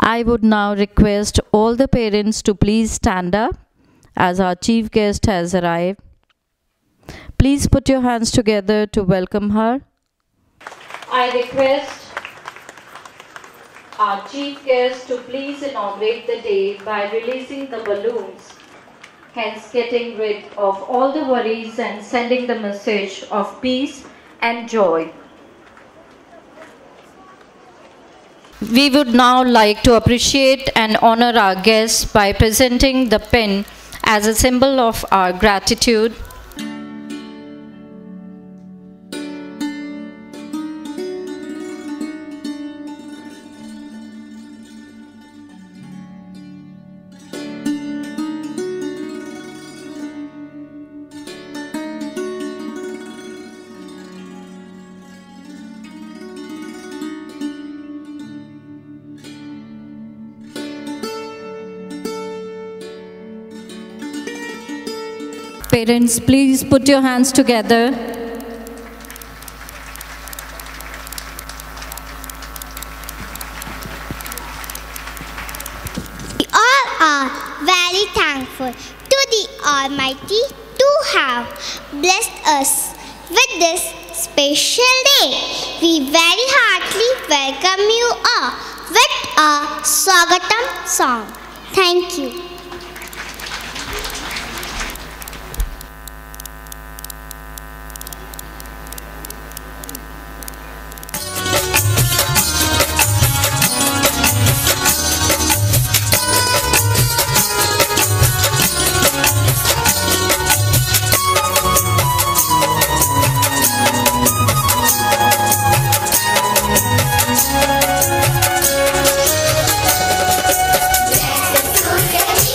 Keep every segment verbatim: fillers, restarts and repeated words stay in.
I would now request all the parents to please stand up as our chief guest has arrived. Please put your hands together to welcome her. I request our chief guest to please inaugurate the day by releasing the balloons, hence getting rid of all the worries and sending the message of peace and joy. We would now like to appreciate and honor our guests by presenting the pin as a symbol of our gratitude. Parents, please put your hands together. We all are very thankful to the Almighty to have blessed us with this special day. We very heartily welcome you all with a Swagatam song. Thank you. Yes,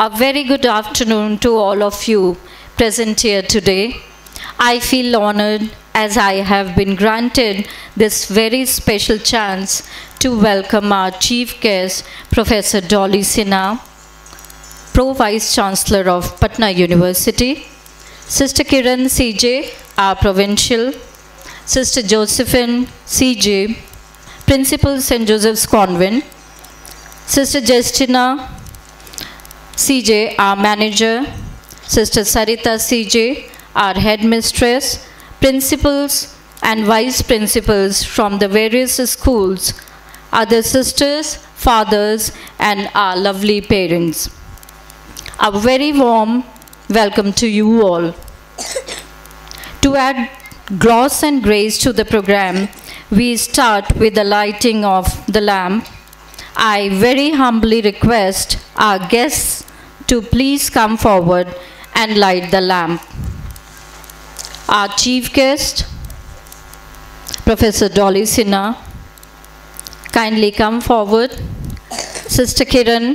A very good afternoon to all of you present here today. I feel honored as I have been granted this very special chance to welcome our chief guest, Professor Dolly Sinha, Pro Vice Chancellor of Patna University, Sister Kiran C J, our Provincial, Sister Josephine C J, Principal Saint Joseph's Convent, Sister Justina C J, our Manager, Sister Sarita C J, our Headmistress, Principals and Vice Principals from the various schools, other sisters, fathers, and our lovely parents. A very warm welcome to you all. To add gloss and grace to the program, we start with the lighting of the lamp. I very humbly request our guests to please come forward and light the lamp. Our chief guest, Professor Dolly Sinha, kindly come forward. Sister Kiran,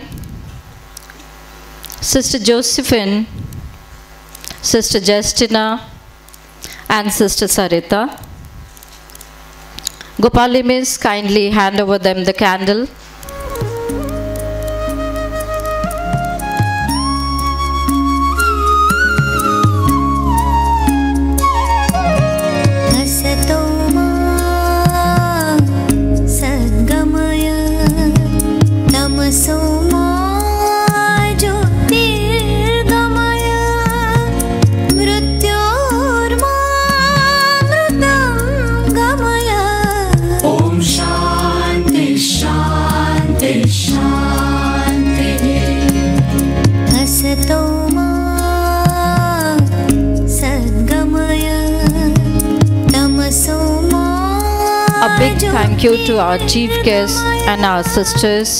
Sister Josephine, Sister Justina, and Sister Sarita. Gopali Miss, kindly hand over them the candle. A big thank you to our chief guests and our sisters.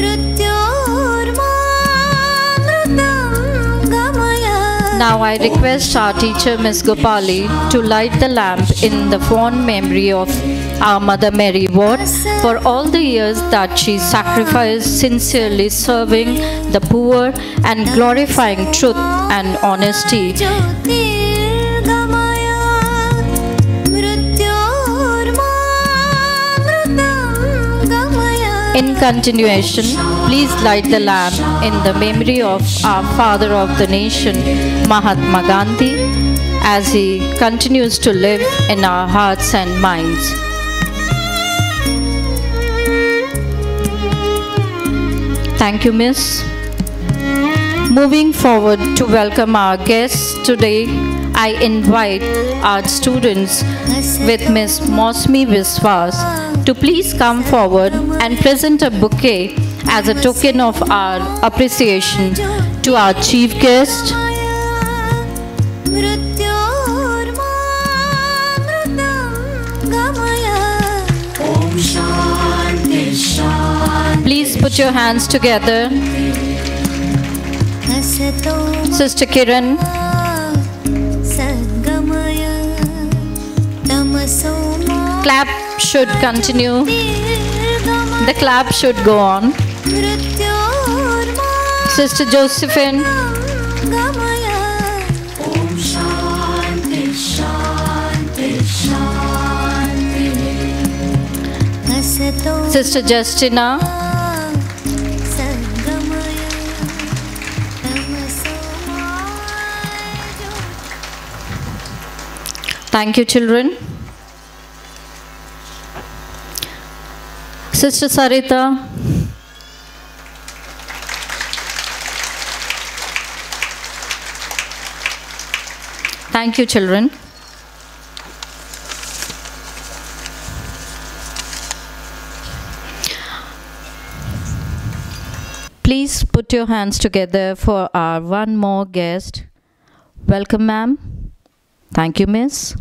Now I request our teacher Miss Gopali to light the lamp in the fond memory of our Mother Mary Ward for all the years that she sacrificed sincerely serving the poor and glorifying truth and honesty. In continuation, please light the lamp in the memory of our Father of the Nation, Mahatma Gandhi, as he continues to live in our hearts and minds. Thank you, Miss. Moving forward to welcome our guests today, I invite our students with Miss Mosmi Viswas to please come forward and present a bouquet as a token of our appreciation to our chief guest. Please put your hands together. Sister Kiran. Clap should continue. The clap should go on. Sister Josephine. Sister Justina. Thank you, children. Sister Sarita. Thank you, children. Please put your hands together for our one more guest. Welcome, ma'am. Thank you, miss.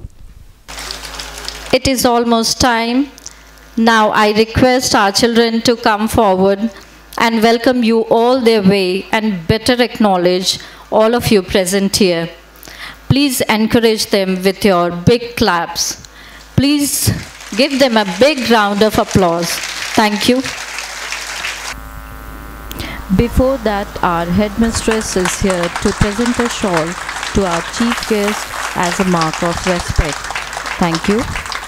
It is almost time. Now I request our children to come forward and welcome you all their way and better acknowledge all of you present here. Please encourage them with your big claps. Please give them a big round of applause. Thank you. Before that, our headmistress is here to present a shawl to our chief guest as a mark of respect. Thank you.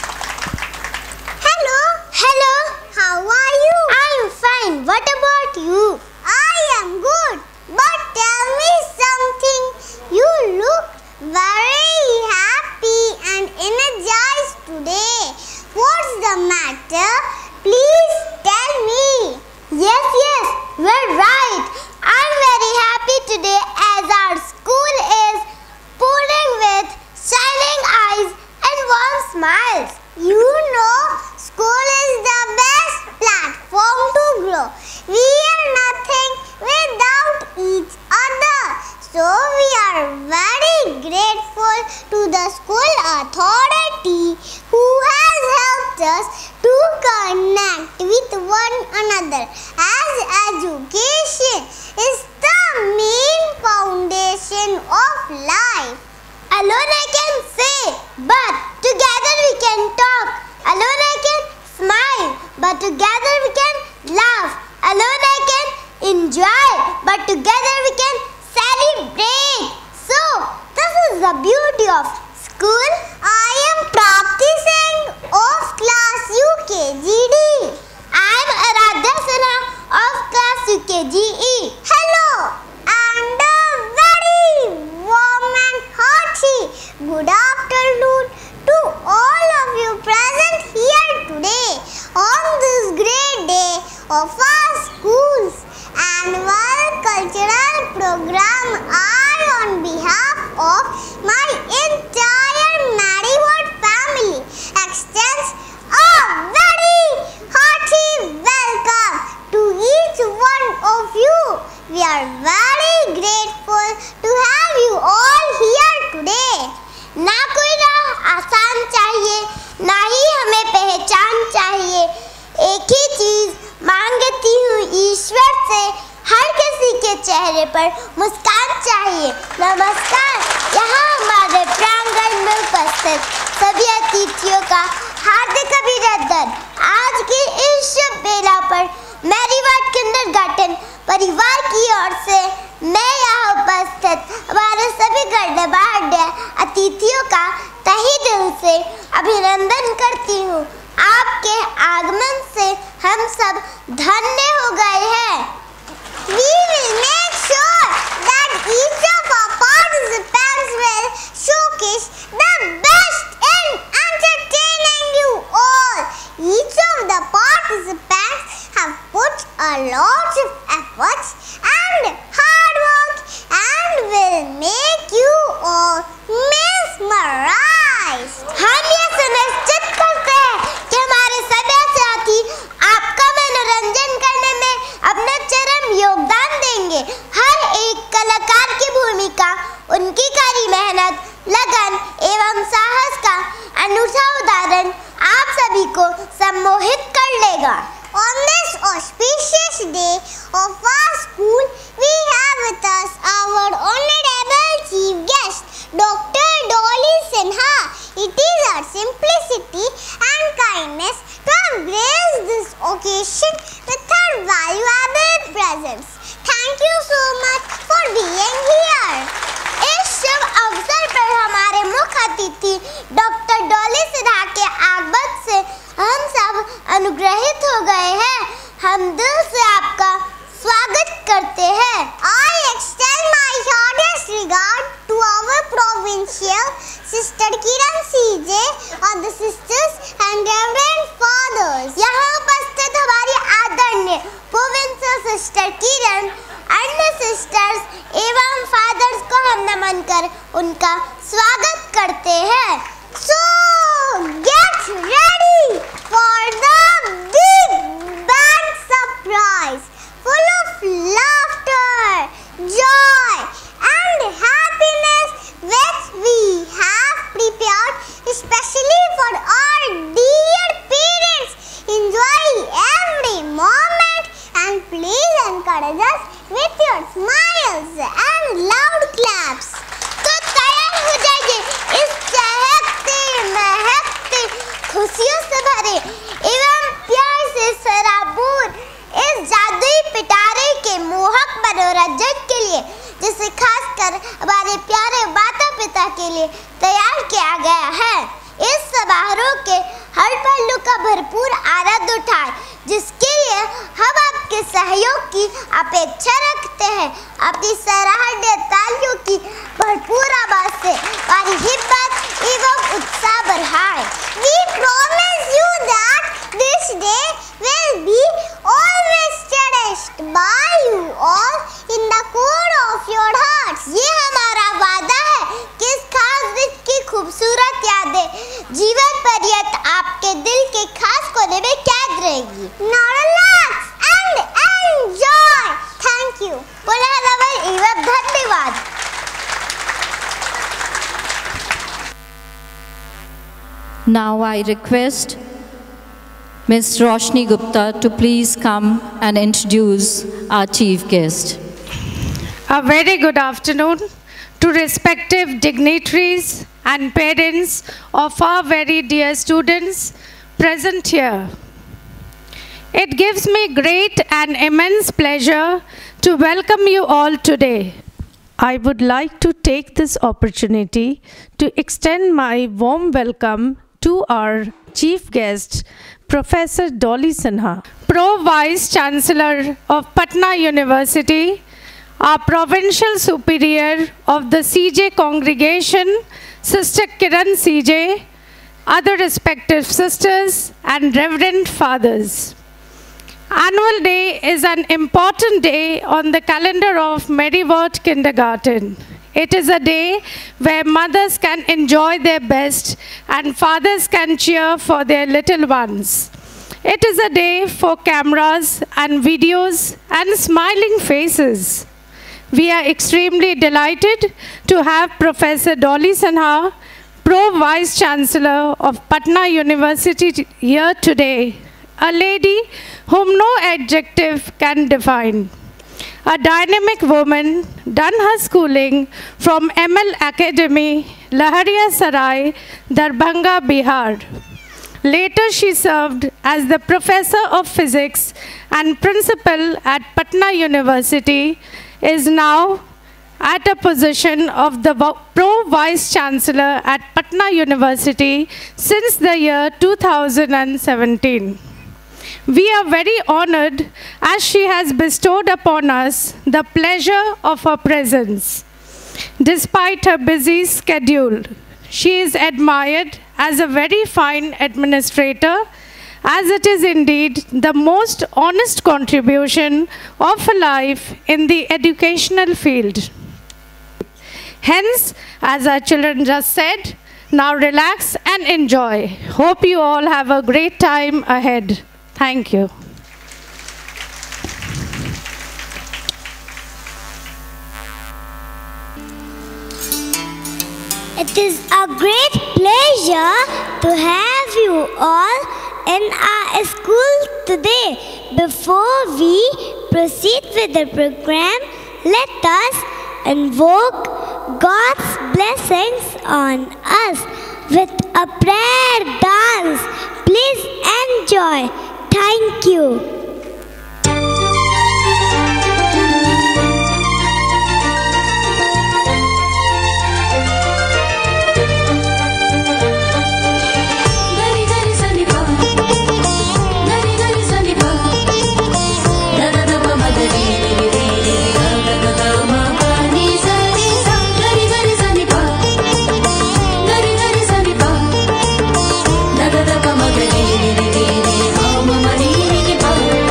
Hello, hello, how are you? I am fine. What about you? I am good. But tell me something. You look very happy and energized today. What's the matter? Please tell me. Yes, yes, we're right. I'm very happy today as our school is pouring with shining eyes and warm smiles. You know, school is the best platform to grow. We are nothing without each other. So we are very grateful to the school authority who has helped us to connect with one another, as education is the main foundation of life. Alone I can say, but together we can talk. Alone I can smile, but together we can laugh. Alone I can enjoy, but together we can celebrate. So, this is the beauty of school. I am practicing of class U K G D. I am Aradhya Sinha of class U K G E. Hello and a very warm and hearty good afternoon to all of you present here today on this great day of our school's annual cultural program. I, on behalf of my entire Marywood family, extends a very hearty welcome to each one of you. We are very grateful to have you all here today. ना कोई राह आसान चाहिए, ना ही हमें पहचान चाहिए. एक ही चीज मांगती हूँ ईश्वर से, हर किसी के चेहरे पर मुस्कान चाहिए. नमस्कार. यहाँ हमारे प्रांगण में उपस्थित सभी अतिथियों का हार्दिक अभिनंदन. आज की इस शुभ बेला पर मैरीवाड किंडरगार्टन परिवार की ओर से मैं यहाँ उपस्थित हमारे सभी गणमान्य अतिथियों का तहे दिल से अभिनंदन करती हूँ. आपके आगमन से हम सब धन्य हो गए हैं. We will make sure that each of our participants will showcase the best in entertaining you all. Each of the participants have put a lot of efforts and hard work and will make you all mesmerized. हम ये सुनिश्चित करते हैं कि हमारे सभी साथी आपका मनोरंजन करने में अपना चरम योगदान देंगे. हर एक कलाकार की भूमिका, उनकी कड़ी मेहनत, लगन एवं साहस का अनूठा उदाहरण आप सभी को सम्मोहित कर लेगा. On this auspicious day of our school, we have with us our honorable chief guest, Doctor Dolly Sinha. It is our simplicity and kindness to have graced this occasion with her valuable presence. Thank you so much for being here. इस शुभ अवसर पर हमारे मुख्य अतिथि doctor Dolly Sinha के आगमन से हम सब अनुग्रहित हो गए हैं. हम दिल से आपका स्वागत करते हैं. I extend my heartiest regard to our provincial sister Kiran C J और the sisters and reverend fathers. यहाँ उपस्थित हमारी आदरणीय provincial sister Kiran अन्य sisters एवं fathers को हम नमन कर उनका स्वागत करते हैं. So get ready for the big band surprise full of laughter, joy and happiness which we have prepared especially for our dear parents. Enjoy every moment and please encourage us with your smiles and loud claps. तो तैयार हो जाइए इस चहक प्रतियोगिता के लिए तैयार किया गया है। इस समारोह के हर पहलू का भरपूर आनंद उठाएं, जिसके लिए हम आपके सहयोग की अपेक्षा रखते हैं। अपनी सराहनीय तालियों की भरपूर आवाज से हमारी हिम्मत एवं उत्साह बढ़ाएं। We promise you that this day will be always cherished by you all in the core of your hearts. ये हमारा वादा है कि इस खास दिन की खूबसूरत यादें जीवन पर्यंत आपके दिल के खास कोने में कैद रहेगी। Now relax and enjoy. Thank you. पुनः नमन एवं धन्यवाद। Now I request Miz Roshni Gupta to please come and introduce our chief guest. A very good afternoon to respective dignitaries and parents of our very dear students present here. It gives me great and immense pleasure to welcome you all today. I would like to take this opportunity to extend my warm welcome to our chief guest, Professor Dolly Sinha, Pro Vice Chancellor of Patna University, our Provincial Superior of the C J Congregation, Sister Kiran C J, other respective sisters and Reverend Fathers. Annual Day is an important day on the calendar of Mary Ward Kindergarten. It is a day where mothers can enjoy their best and fathers can cheer for their little ones. It is a day for cameras and videos and smiling faces. We are extremely delighted to have Professor Dolly Sinha, Pro Vice Chancellor of Patna University here today, a lady whom no adjective can define. A dynamic woman, done her schooling from M L Academy, Lahariya Sarai, Darbhanga, Bihar. Later she served as the Professor of Physics and Principal at Patna University, is now at a position of the Pro Vice Chancellor at Patna University since the year two thousand seventeen. We are very honored as she has bestowed upon us the pleasure of her presence. Despite her busy schedule, she is admired as a very fine administrator, as it is indeed the most honest contribution of her life in the educational field. Hence, as our children just said, now relax and enjoy. Hope you all have a great time ahead. Thank you. It is a great pleasure to have you all in our school today. Before we proceed with the program, let us invoke God's blessings on us with a prayer dance. Please enjoy. Thank you. Mama,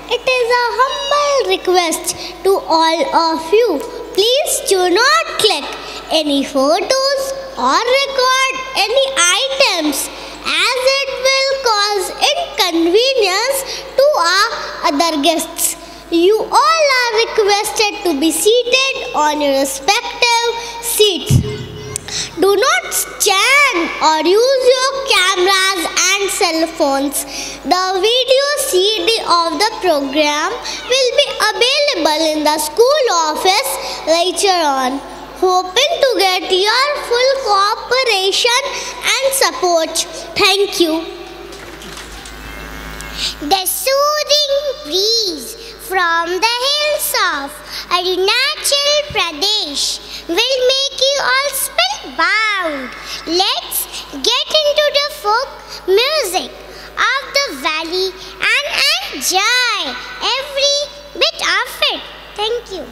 it is a humble request to all of you. Please do not click any photos or record any items, as it will cause inconvenience to our other guests. You all are requested to be seated on your respective seats. Do not stand or use your cameras and cell phones. The video C D of the program will be available in the school office later on. Hoping to get your full cooperation and support. Thank you. The soothing breeze from the hills of Arunachal Pradesh will make you all spellbound. Let's get into the folk music of the valley and enjoy every bit of it. Thank you.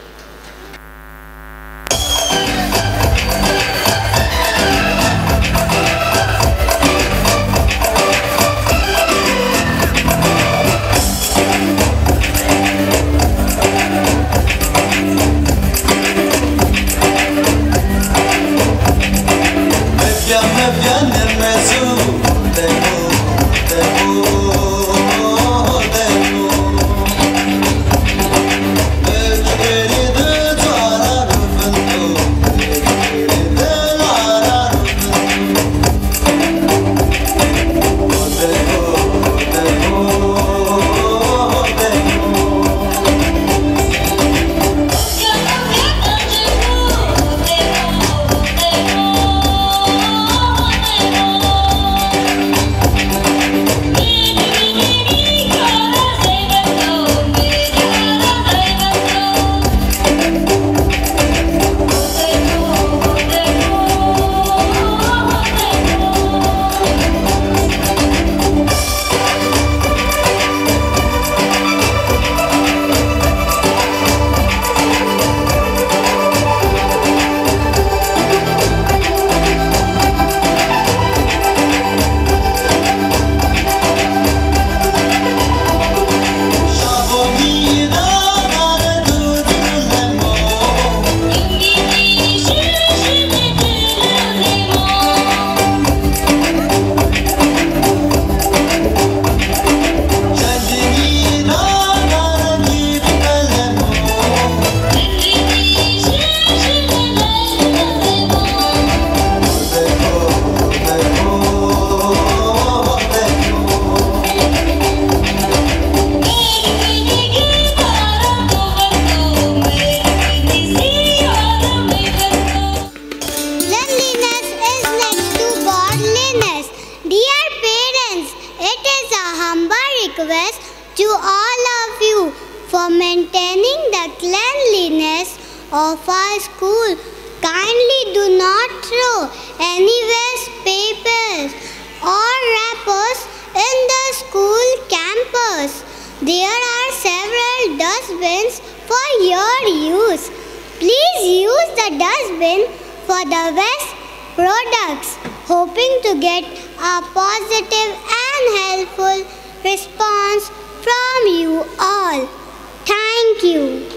Request to all of you for maintaining the cleanliness of our school. Kindly do not throw any waste papers or wrappers in the school campus. There are several dustbins for your use. Please use the dustbin for the waste products, hoping to get a positive and helpful response from you all. Thank you.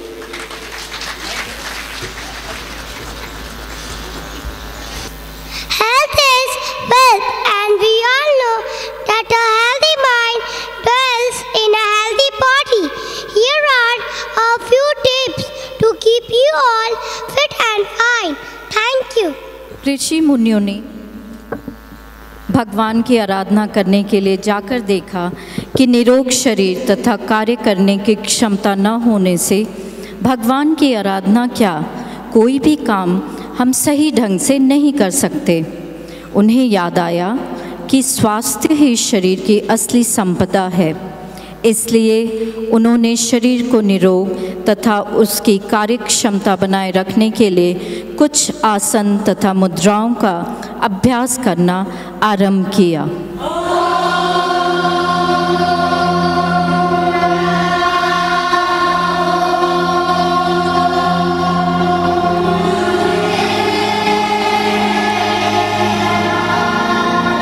Health is wealth, and we all know that a healthy mind dwells in a healthy body. Here are a few tips to keep you all fit and fine. Thank you. ऋषि मुनियों ने भगवान की आराधना करने के लिए जाकर देखा कि निरोग शरीर तथा कार्य करने की क्षमता न होने से भगवान की आराधना क्या कोई भी काम हम सही ढंग से नहीं कर सकते। उन्हें याद आया कि स्वास्थ्य ही शरीर की असली संपदा है, इसलिए उन्होंने शरीर को निरोग तथा उसकी कार्य क्षमता बनाए रखने के लिए कुछ आसन तथा मुद्राओं का अभ्यास करना आरंभ किया।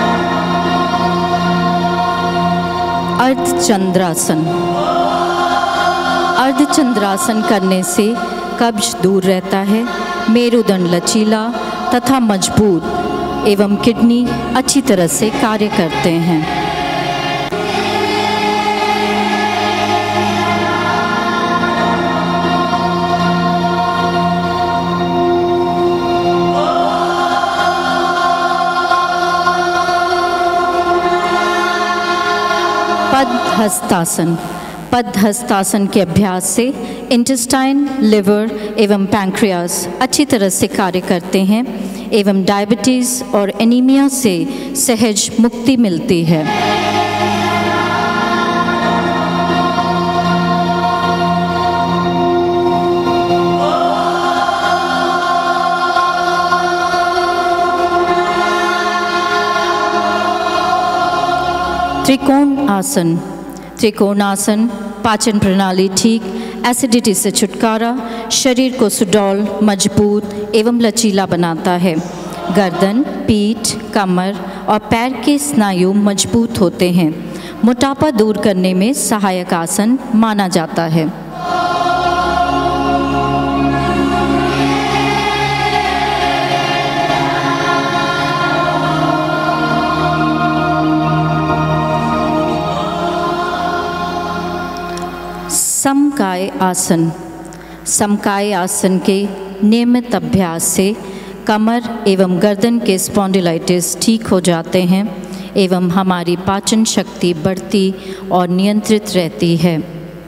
अर्धचंद्रासन। अर्धचंद्रासन करने से कब्ज दूर रहता है, मेरुदंड लचीला तथा मजबूत एवं किडनी अच्छी तरह से कार्य करते हैं। पद्हस्तासन। पद्हस्तासन के अभ्यास से इंटेस्टाइन, लिवर एवं पैंक्रियास अच्छी तरह से कार्य करते हैं एवं डायबिटीज़ और एनीमिया से सहज मुक्ति मिलती है। त्रिकोण आसन। त्रिकोण आसन पाचन प्रणाली ठीक, एसिडिटी से छुटकारा, शरीर को सुडौल, मजबूत एवं लचीला बनाता है। गर्दन, पीठ, कमर और पैर के स्नायु मजबूत होते हैं। मोटापा दूर करने में सहायक आसन माना जाता है। समकाय आसन। समकाय आसन के नियमित अभ्यास से कमर एवं गर्दन के स्पॉन्डिलाइटिस ठीक हो जाते हैं एवं हमारी पाचन शक्ति बढ़ती और नियंत्रित रहती है।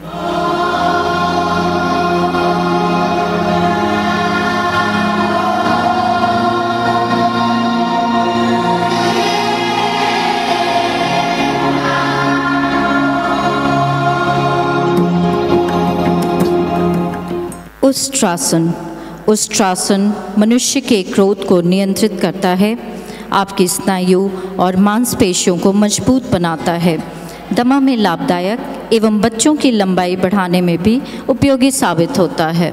उष्ट्रासन। उष्ट्रासन मनुष्य के क्रोध को नियंत्रित करता है, आपकी स्नायु और मांसपेशियों को मजबूत बनाता है, दमा में लाभदायक एवं बच्चों की लंबाई बढ़ाने में भी उपयोगी साबित होता है।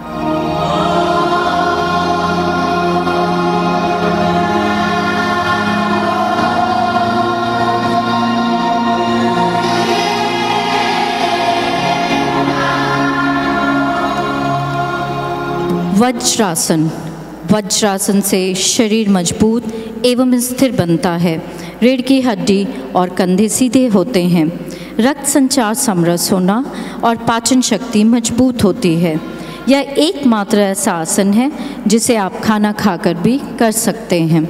वज्रासन। वज्रासन से शरीर मजबूत एवं स्थिर बनता है, रीढ़ की हड्डी और कंधे सीधे होते हैं, रक्त संचार समरस होना और पाचन शक्ति मजबूत होती है। यह एकमात्र ऐसा आसन है जिसे आप खाना खाकर भी कर सकते हैं।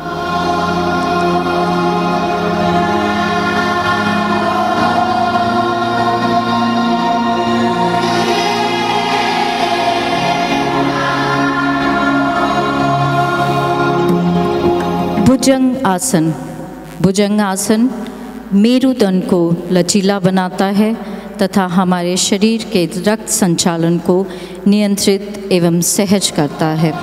भुजंग आसन। भुजंग आसन मेरुदंड को लचीला बनाता है तथा हमारे शरीर के रक्त संचालन को नियंत्रित एवं सहज करता है।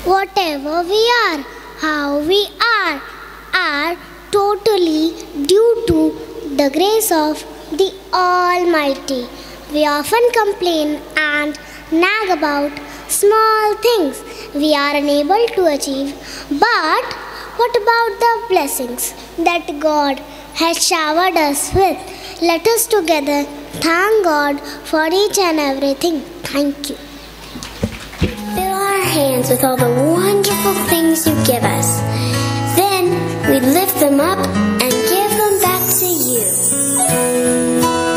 Whatever we are, how we are, are totally due to the grace of the Almighty. We often complain and nag about small things we are unable to achieve, but what about the blessings that God has showered us with? Let us together thank God for each and everything. Thank you. Fill our hands with all the wonderful things you give us. Then we lift them up and give them back to you.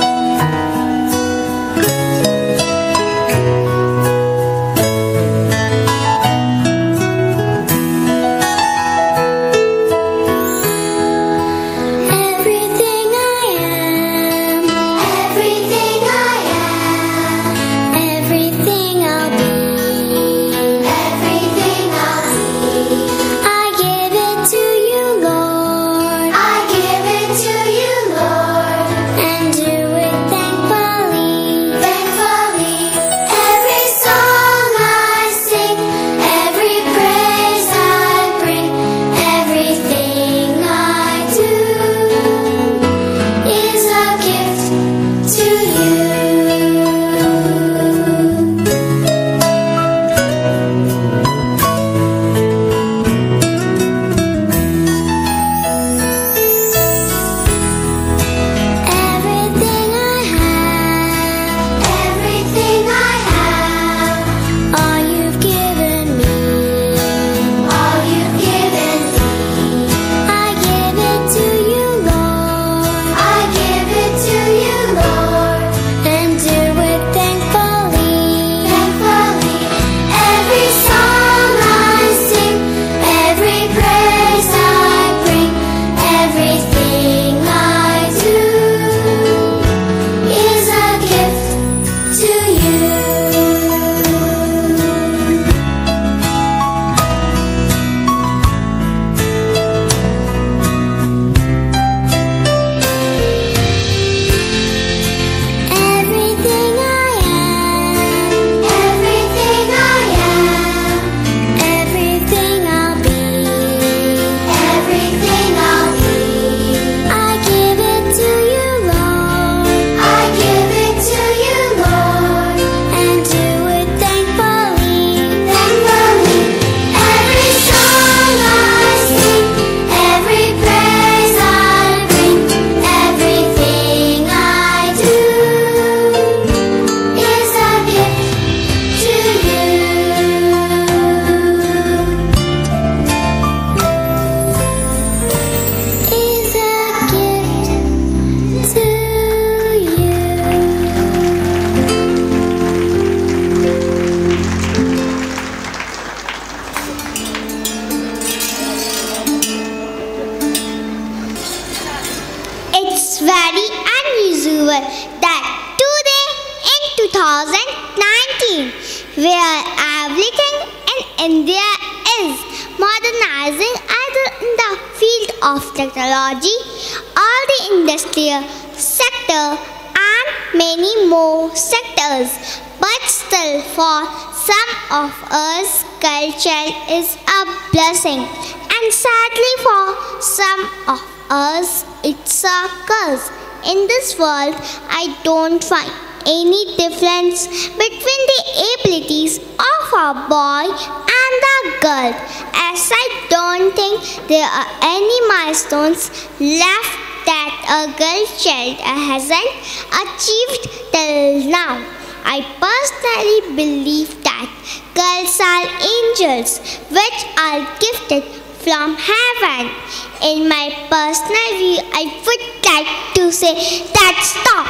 where everything in India is modernizing either in the field of technology or the industrial sector and many more sectors. But still, for some of us, culture is a blessing, and sadly for some of us, it's a curse. In this world, I don't find any difference between the abilities of a boy and a girl, as I don't think there are any milestones left that a girl child hasn't achieved till now. I personally believe that girls are angels which are gifted from heaven. In my personal view, I would like to say that stop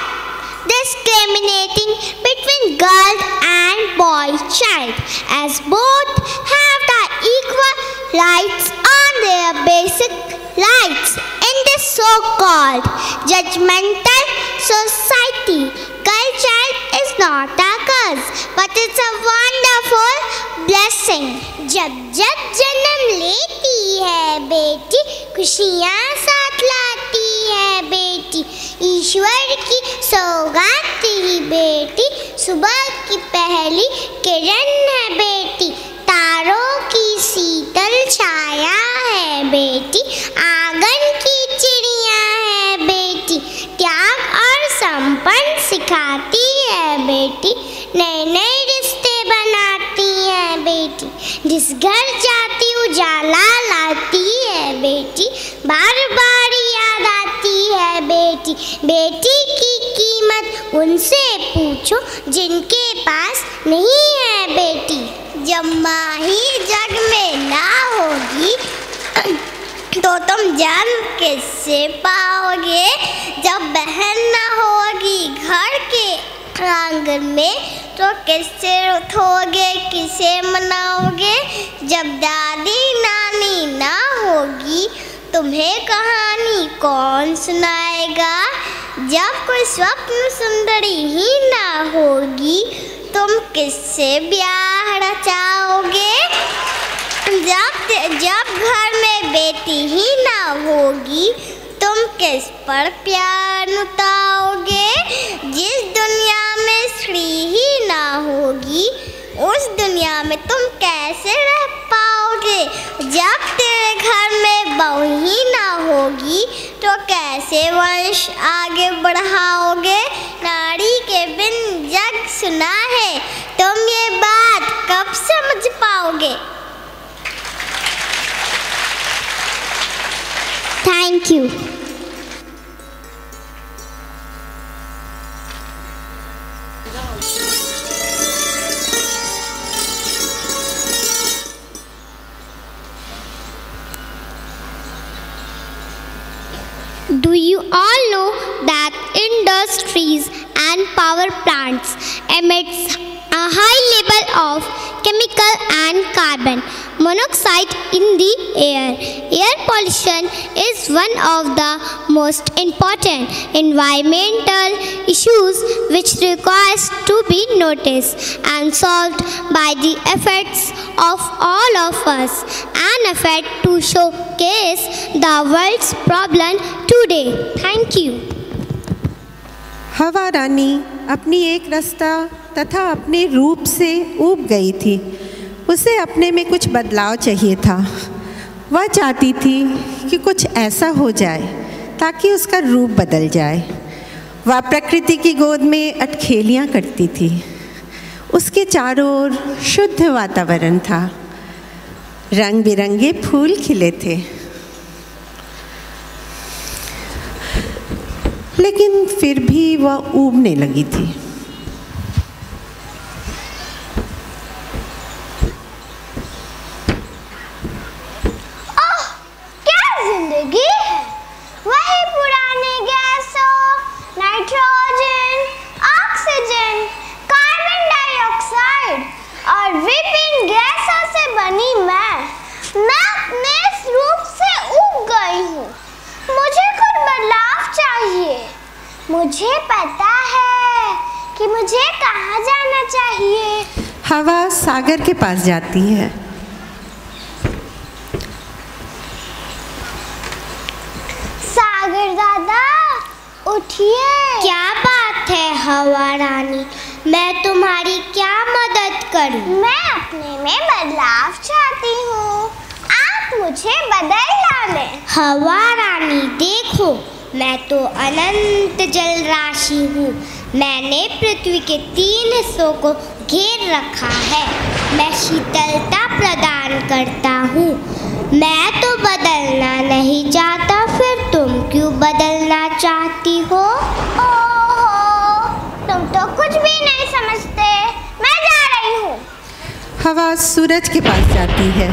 discriminating between girl and boy child, as both have the equal rights on their basic rights. In this so-called judgmental society, girl child is not a curse, but it's a wonderful blessing. जब जब जन्म लेती है बेटी, खुशियाँ साथ लाती है बेटी, ईश्वर की सौगात ही बेटी, सुबह की पहली किरण है बेटी, तारों की सिखाती है बेटी, नए नए रिश्ते बनाती है बेटी, जिस घर जाती उजाला लाती है बेटी, बार बार याद आती है बेटी। बेटी की कीमत उनसे पूछो जिनके पास नहीं है बेटी। जब माँ ही जग में ना होगी तो तुम जान कैसे पाओगे। जब बहन ना होगी घर के आंगन में तो कैसे उठोगे, किसे मनाओगे। जब दादी नानी ना होगी तुम्हें कहानी कौन सुनाएगा। जब कोई स्वप्न सुंदरी ही ना होगी तुम किससे ब्याह रचाओगे। जब जब घर में बेटी ही ना होगी तुम किस पर प्यार लुटाओगे। जिस दुनिया में स्त्री ही ना होगी उस दुनिया में तुम कैसे रह पाओगे। जब तेरे घर में बहू ही ना होगी तो कैसे वंश आगे बढ़ाओगे। नारी के बिन जग सुना है, तुम ये बात कब समझ पाओगे। Thank you. Do you all know that industries and power plants emits a high level of chemical and carbon monoxide in the air? Air pollution is one of the most important environmental issues which requires to be noticed and solved by the efforts of all of us. An effort to showcase the world's problem today. Thank you. हवा रानी अपनी एक रास्ता तथा अपने रूप से ऊब गई थी। उसे अपने में कुछ बदलाव चाहिए था। वह चाहती थी कि कुछ ऐसा हो जाए ताकि उसका रूप बदल जाए। वह प्रकृति की गोद में अटखेलियाँ करती थी। उसके चारों ओर शुद्ध वातावरण था, रंग बिरंगे फूल खिले थे, लेकिन फिर भी वह ऊबने लगी थी। ओह, क्या जिंदगी है। वही पुरानी गैसों, नाइट्रोजन, ऑक्सीजन, कार्बन डाइऑक्साइड और विभिन्न गैसों से बनी मैं मैं अपने इस रूप से ऊब गई हूँ। मुझे कुछ बदलाव चाहिए। मुझे पता है कि मुझे कहाँ जाना चाहिए। हवा सागर के पास जाती है। सागर दादा उठिए। क्या बात है हवा रानी, मैं तुम्हारी क्या मदद करूं? मैं अपने में बदलाव चाहती हूँ, आप मुझे बदल डालें। हवा रानी देखो, मैं तो अनंत जल राशि हूँ। मैंने पृथ्वी के तीन हिस्सों को घेर रखा है। मैं शीतलता प्रदान करता हूँ। मैं तो बदलना नहीं चाहता, फिर तुम क्यों बदलना चाहती हो? ओहो, तुम तो कुछ भी नहीं समझते। मैं जा रही हूँ। हवा सूरज के पास जाती है।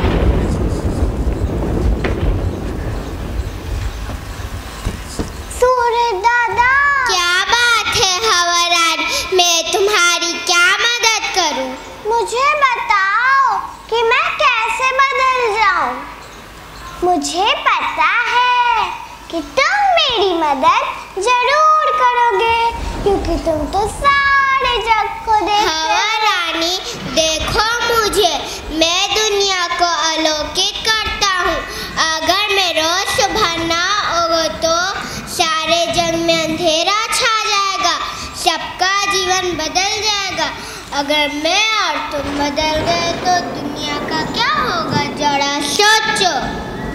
सूरज दादा, क्या बात है हवा रानी, मैं तुम्हारी क्या मदद करूं? मुझे बताओ कि मैं कैसे बदल जाऊं। मुझे पता है कि तुम मेरी मदद जरूर करोगे, क्योंकि तुम तो सारे जग को देखते हो। हवा रानी देखो मुझे, मैं दुनिया को अलौकिक करता हूँ। अगर मैं रोज सुबह ना होगा तो सारे जग में अंधेरा छा जाएगा, सबका जीवन बदल जाएगा। अगर मैं और तुम बदल गए तो दुनिया का क्या होगा, जरा सोचो।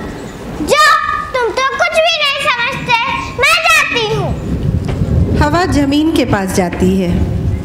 जो तुम तो कुछ भी नहीं समझते। मैं जाती हूँ। हवा जमीन के पास जाती है।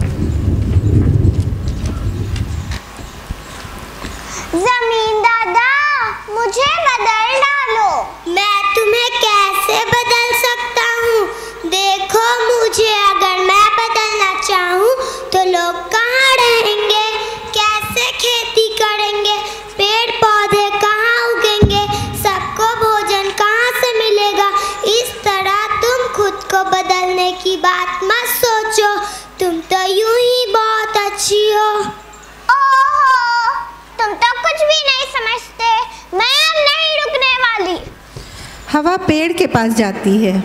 जमीन दादा, मुझे बदल डालो। मैं तुम्हें कैसे बदल सकता हूँ? देखो, मुझे अगर मैं बदलना चाहूँ तो लोग कहाँ रहेंगे, कैसे खेती करेंगे, पेड़ पौधे कहाँ उगेंगे, सबको भोजन कहाँ से मिलेगा? इस तरह तुम खुद को बदलने की बात मत सोचो, तुम तो यूं ही बहुत अच्छी हो। ओहो, तुम तो कुछ भी नहीं समझते, मैं अब नहीं रुकने वाली। हवा पेड़ के पास जाती है।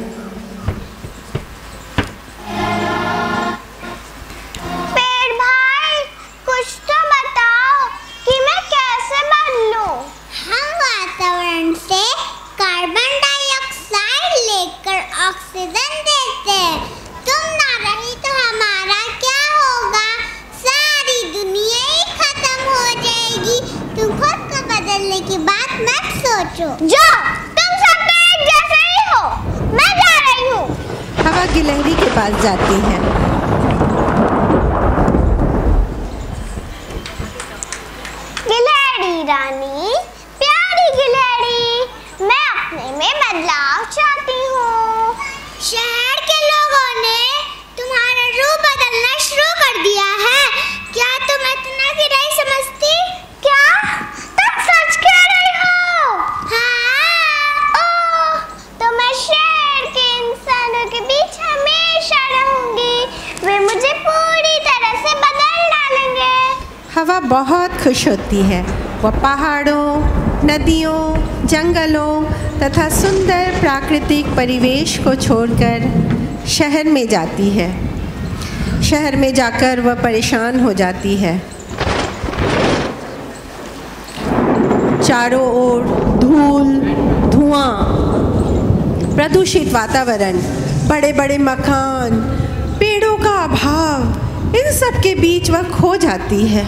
पेड़ भाई, कुछ तो बताओ कि मैं कैसे बदलूं? हम वातावरण से कार्बन डाइऑक्साइड लेकर ऑक्सीजन देते हैं। तुम ना रही तो हमारा क्या होगा? सारी दुनिया ही खत्म हो जाएगी। तुम खुद को बदलने की बात मत सोचो। जाओ, तुम सब तो एक जैसे ही हो। मैं जा रही हूँ। हवा गिलहरी के पास जाती है। गिलहरी रानी, प्यारी गिलहरी, मैं अपने में बदलाव चाहती हूँ। शहर के लोगों ने तुम्हारा रूप बदलना शुरू कर दिया है। क्या तुम इतना भी नहीं समझती? क्या तुम सच कह रही हो? हाँ। ओह, तो मैं शहर के इंसानों के बीच हमेशा रहूंगी। वे मुझे पूरी तरह से बदल डालेंगे। हवा बहुत खुश होती है। वह पहाड़ों, नदियों, जंगलों तथा सुंदर प्राकृतिक परिवेश को छोड़कर शहर में जाती है। शहर में जाकर वह परेशान हो जाती है। चारों ओर धूल, धुआं, प्रदूषित वातावरण, बड़े बड़े मकान, पेड़ों का अभाव, इन सब के बीच वह खो जाती है।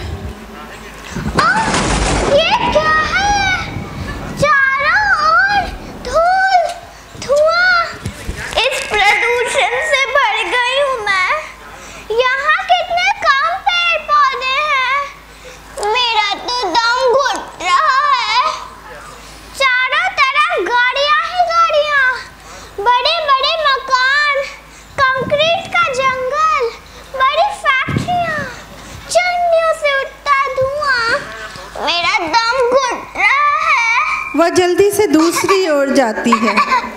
ये क्या है? चारों ओर धूल, धुआं, इस प्रदूषण से भर गई हूँ मैं। यहाँ कितने कम पेड़ पौधे हैं। मेरा तो दम घुट रहा है। चारों तरफ गाड़ियाँ ही गाड़ियाँ, बड़े बड़े मकान, कंक्रीट का जंगल, बड़ी फैक्ट्रियाँ, चिमनियों से उठता धुआं। मेरा दम घुट रहा है। वह जल्दी से दूसरी ओर जाती है।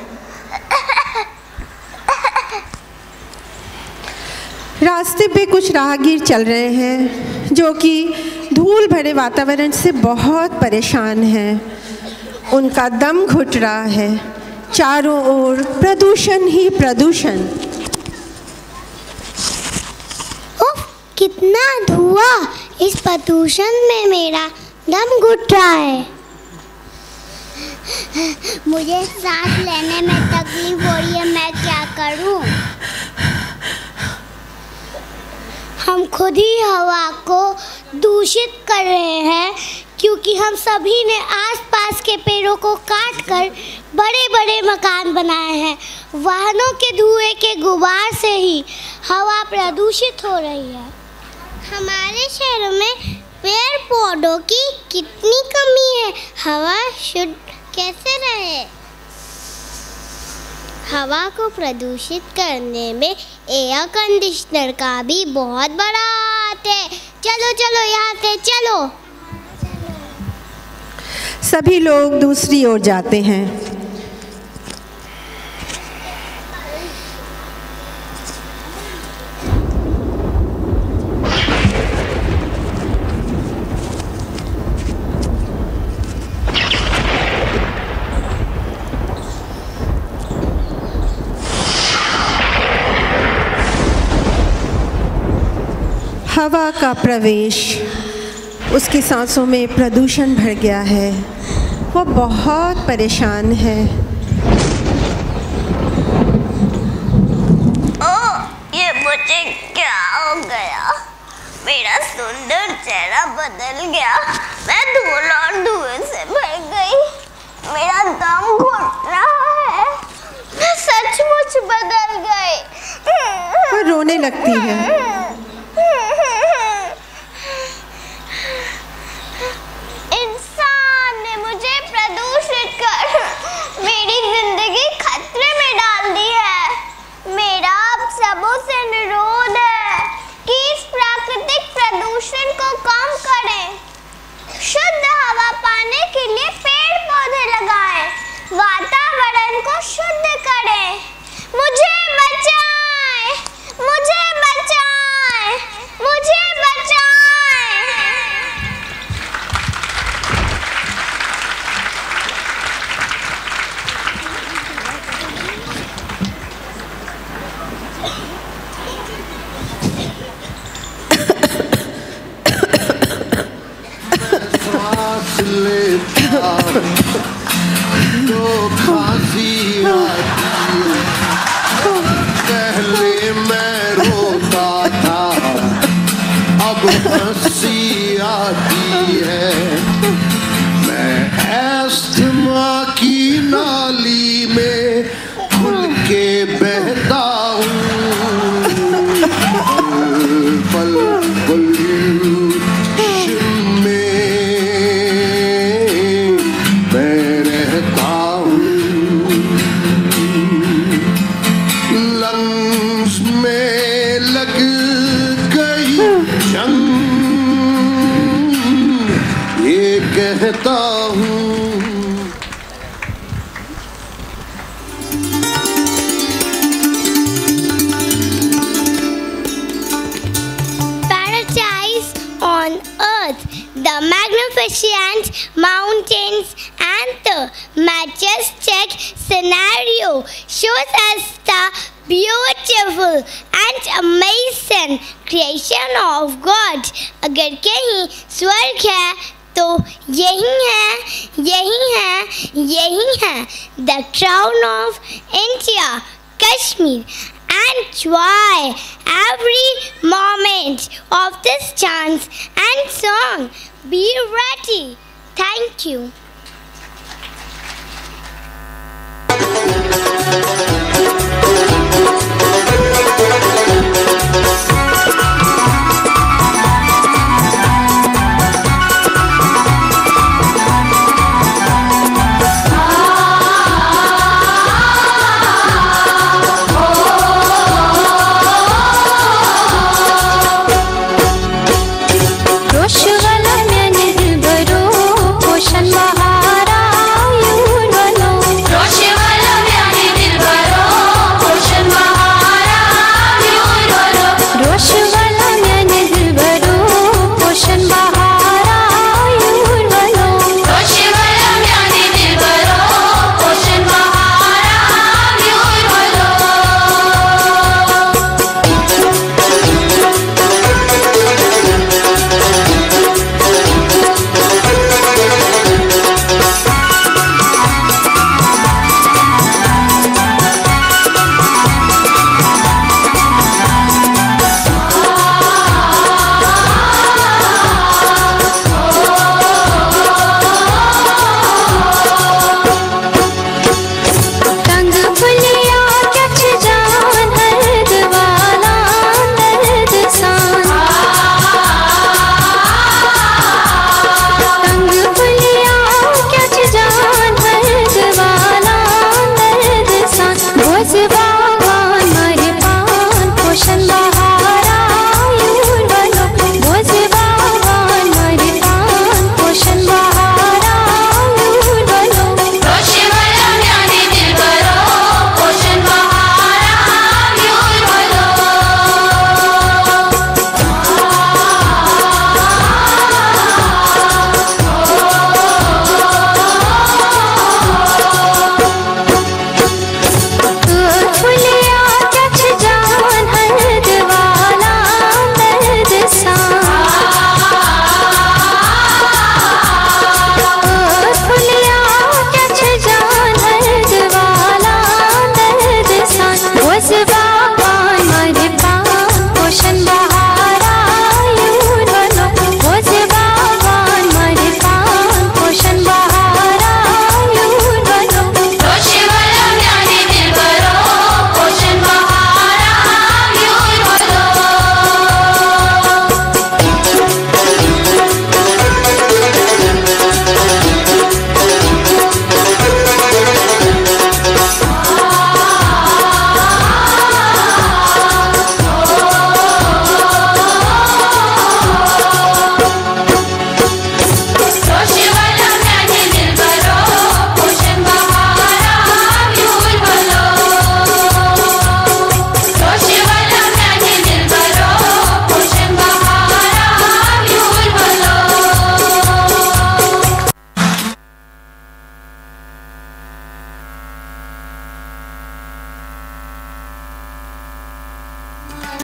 रास्ते पे कुछ राहगीर चल रहे हैं जो कि धूल भरे वातावरण से बहुत परेशान हैं। उनका दम घुट रहा है। चारों ओर प्रदूषण ही प्रदूषण। उफ, कितना धुआं! इस प्रदूषण में मेरा दम घुट रहा है। मुझे सांस लेने में तकलीफ हो रही है, मैं क्या करूं? हम खुद ही हवा को दूषित कर रहे हैं क्योंकि हम सभी ने आसपास के पेड़ों को काटकर बड़े बड़े मकान बनाए हैं। वाहनों के धुएं के गुबार से ही हवा प्रदूषित हो रही है। हमारे शहरों में पेड़ पौधों की कितनी कमी है। हवा शुद्ध कैसे रहे? हवा को प्रदूषित करने में एयर कंडीशनर का भी बहुत बड़ा हाथ है। चलो चलो यहाँ से चलो। सभी लोग दूसरी ओर जाते हैं। हवा का प्रवेश, उसकी सांसों में प्रदूषण भर गया है। वो बहुत परेशान है। ओह, ये मुझे क्या हो गया? मेरा सुंदर चेहरा बदल गया। मैं धूल और धुएं से भर गई। मेरा दम घुट रहा है। मैं सचमुच बदल गई। वो सकती है। इंसान ने मुझे प्रदूषित कर मेरी जिंदगी खतरे में डाल दी है। मेरा आप सबों से अनुरोध है कि इस प्राकृतिक प्रदूषण को कम करें। शुद्ध हवा पाने के लिए पेड़ पौधे लगाएं, वातावरण को शुद्ध करें। मुझे बचाएं, मुझे बचाएं, मुझे बचाएं। सांस लेता तो खांसी आती है, पहले मैं रोता था अब हंसी आती है। मैं अस्थमा की नाली में खुल के बहता हूँ, पल पल कहता हूँ। Paradise on earth, the magnificent mountains and the majestic scenario shows us the beautiful and amazing creation of God. अगर कहीं स्वर्ग है तो यही है, यही है, यही है। The crown of India, Kashmir, and why every moment of this chant and song. Be ready. Thank you.